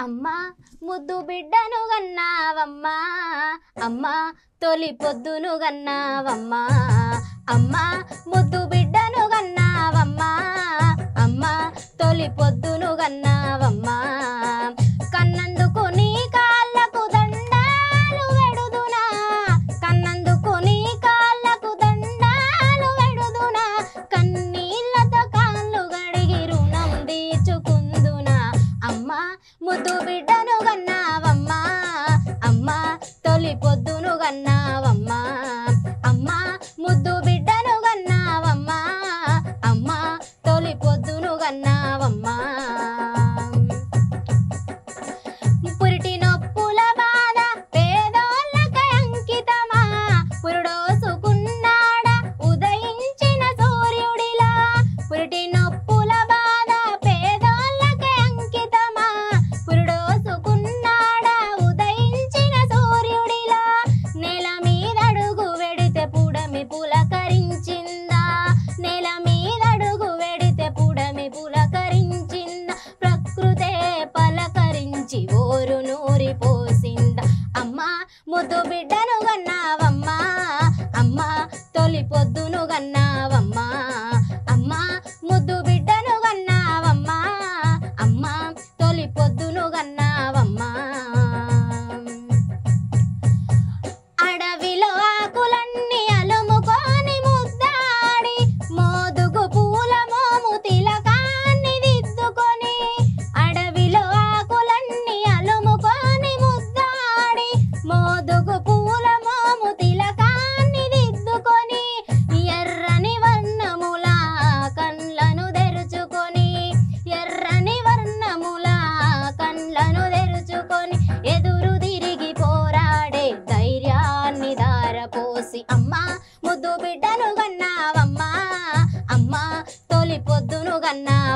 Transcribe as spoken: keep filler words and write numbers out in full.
అమ్మా ముద్దు బిడ్డను గన్నావమ్మా అమ్మా తొలి పొద్దును గన్నావమ్మా అమ్మా ముద్దు బిడ్డను గన్నావమ్మా అమ్మా తొలి పొద్దును గన్నావమ్మా కన్నందుకు నీ కాళ్ళకు దండాలు వెడుదునా కన్నందుకు నీ కాళ్ళకు దండాలు వెడుదునా కన్నీళ్ళతో కాళ్ళు గడిగి రుణం తీర్చుకుందునా అమ్మా ముద్దు బిడ్డను గన్నావమ్మా అమ్మా తొలి పొద్దును గన్నావమ్మా అమ్మా ముద్దు బిడ్డను గన్నావమ్మా అమ్మా తొలి పొద్దును గన్నావమ్మా పురిటి నొప్పుల బాధ పేదోళ్ళకై అంకితమా పురుడోసుకున్నాడా ఉదయించిన సూర్యుడిలా పురిటి నొప్పుల బాధ పేదోళ్ళకై అంకితమా పురుడోసుకున్నాడా ఉదయించిన సూర్యుడిలా నేల మీద అడుగు వెడితే పుడమి పులకరించిందా నేల మీద అడుగు వెడితే పుడమి పులకరించిందా ప్రకృతే పలకరించి ఓరు నూరి పోసిందా అమ్మా ముద్దు బిడ్డను గన్నావమ్మా అమ్మా తొలి పొద్దును గన్నావమ్మా అమ్మా ముద్దు బిడ్డను గన్నావమ్మా అమ్మా తొలి పొద్దును గన్నావమ్మా అడవిలో ఆకులన్నీ అలుముకొని ముద్దాడి మోదుగు పూల మోము తిలకాన్ని దిద్దుకొని అడవిలో ఆకులన్నీ అలుముకొని ముద్దాడి మోదుగు పూల మోము తిలకాన్ని దిద్దుకొని ఎర్రని వర్ణముల కళ్ళను తెరుచుకొని ఎర్రని వర్ణముల కళ్ళను తెరుచుకొని ఎదురు తిరిగి పోరాడే ధైర్యాన్ని దారపోసి అమ్మా ముద్దు బిడ్డను గన్నావమ్మా అమ్మా తొలి పొద్దును గన్నా